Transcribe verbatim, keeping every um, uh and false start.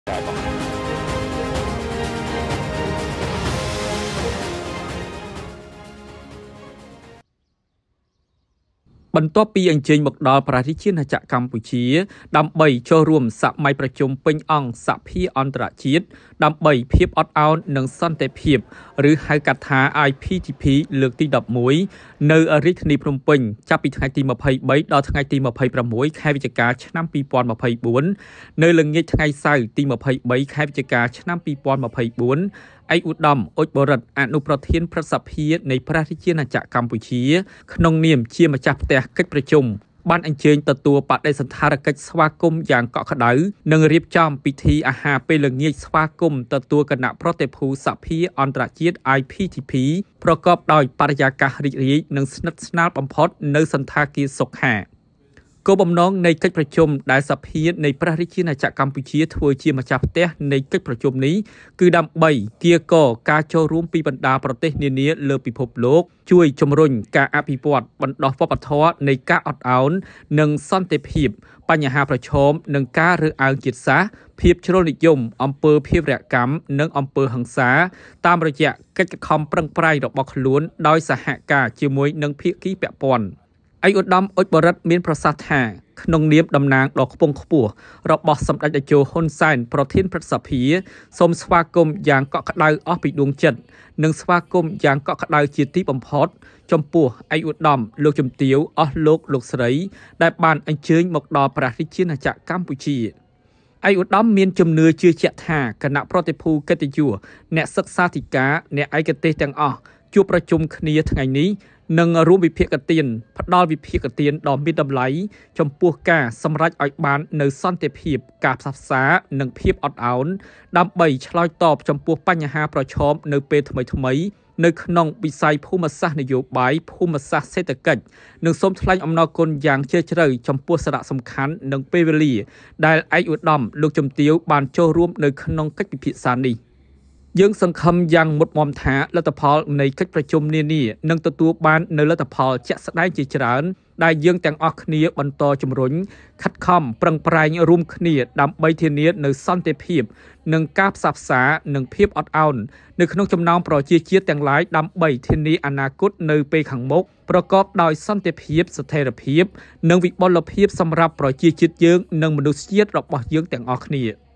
បន្ទាប់ពីអញ្ជើញមកដល់ប្រទេសជាតិកម្ពុជាដើម្បីចូលរួមសម័យប្រជុំពេញអង្គសភាអន្តរជាតិដើម្បីភាពអត់ឱននិងសន្តិភាពឬហៅកាត់ថា I P T P លើកទីដប់មួយ នៅរាជធានីភ្នំពេញចាប់ពីថ្ងៃទីម្ភៃបីដល់ថ្ងៃទីម្ភៃប្រាំមួយខែវិច្ឆិកាឆ្នាំពីរពាន់ម្ភៃបួននៅល្ងាចថ្ងៃសៅរ៍ទីម្ភៃបីខែវិច្ឆិកាឆ្នាំពីរពាន់ម្ភៃបួនឯកឧត្តមអុចបរិទ្ធអនុប្រធានព្រឹទ្ធសភានៃព្រះរាជាណាចក្រកម្ពុជាក្នុងនាមជាម្ចាស់ផ្ទះកិច្ចប្រជុំបានអញ្ជើញទទួលបដិសណ្ឋារកិច្ចស្វាគមន៍យ៉ាងកក់ក្ដៅនិងរៀបចំពិធីអាហារពេលល្ងាចស្វាគមន៍ទទួលគណៈប្រតិភូសភាអន្តរជាតិ I P T P ប្រកបដោយបរិយាកាសរីករាយនិងស្និទ្ធស្នាលបំផុតនៅសន្តាគារសុខាគោលបំណងនៃកិច្ចប្រជុំដែលសភានៃព្រះរាជាណាចក្រកម្ពុជាធ្វើជាម្ចាស់ផ្ទះនៃកិច្ចប្រជុំនេះគឺដើម្បីកៀរគរការចូលរួមពីបណ្ដាប្រទេសនានាលើពិភពលោកជួយជំរុញការអភិវឌ្ឍបណ្ដោះវប្បធម៌នៃការអត់ឱននិងសន្តិភាពបញ្ហាប្រឈមនិងការរើសអើងជាតិសាសន៍ភាពជ្រុលនិយមអំពើភេរវកម្មនិងអំពើហិង្សាតាមរយៈកិច្ចខំប្រឹងប្រែងរបស់ខ្លួនដោយសហការជាមួយនឹងភាគីពាក់ព័ន្ធឯកឧត្តមអុចបរិទ្ធមានប្រសាសន៍ថាក្នុងនាមតំណាងដ៏ខ្ពង់ខ្ពស់របស់សម្ដេចតេជោហ៊ុនសែនប្រធានព្រឹទ្ធសភាសូមស្វាគមន៍យ៉ាងកក់ក្ដៅអស់ពីដួងចិត្តនិងស្វាគមន៍យ៉ាងកក់ក្ដៅជាទីបំផុតចំពោះឯកឧត្តមលោកជំទាវអស់លោកលោកស្រីដែលបានអញ្ជើញមកដល់ព្រះរាជាណាចក្រកម្ពុជាឯកឧត្តមមានជំនឿជឿជាក់ថាគណៈប្រតិភូកិត្តិយសអ្នកសិក្សាធិការអ្នកឯកទេសទាំងអស់ជួបប្រជុំគ្នាថ្ងៃនេះនិងរួមវិភាគទានផ្ដល់វិភាគទានដ៏មានតម្លៃចំពោះការសម្រេចឲ្យបាននៅសន្តិភាពការផ្សះផ្សានិងភាពអត់ឱនដើម្បីឆ្លើយតបចំពោះបញ្ហាប្រឈមនៅពេលថ្មីៗនៅក្នុងវិស័យភូមិសាស្ត្រនយោបាយភូមិសាស្ត្រសេដ្ឋកិច្ចនិងសូមថ្លែងអំណរគុណយ៉ាងជ្រាលជ្រៅចំពោះសារៈសំខាន់និងពេលវេលាដែលឯកឧត្តមលោកជំទាវបានចូលរួមនៅក្នុងកិច្ចពិភាក្សានេះយើងសង្ឃឹមយ៉ាងមុតមមថាលទ្ធផលនៃកិច្ចប្រជុំនានានឹងទទួលបាននូវលទ្ធផលជាក់ស្ដែងជាច្រើនដែលយើងទាំងអស់គ្នាបន្តជំរុញខិតខំប្រឹងប្រែងរួមគ្នាដើម្បីធានានូវសន្តិភាពនិងការផ្សះផ្សានិងភាពអត់ឱននៅក្នុងចំណោមប្រជាជាតិទាំងឡាយដើម្បីធានាអនាគតនៅពេលខាងមុខប្រកបដោយសន្តិភាពស្ថិរភាពនិងវិបុលភាពសម្រាប់ប្រជាជាតិយើងនិងមនុស្សជាតិរបស់យើងទាំងអស់គ្នា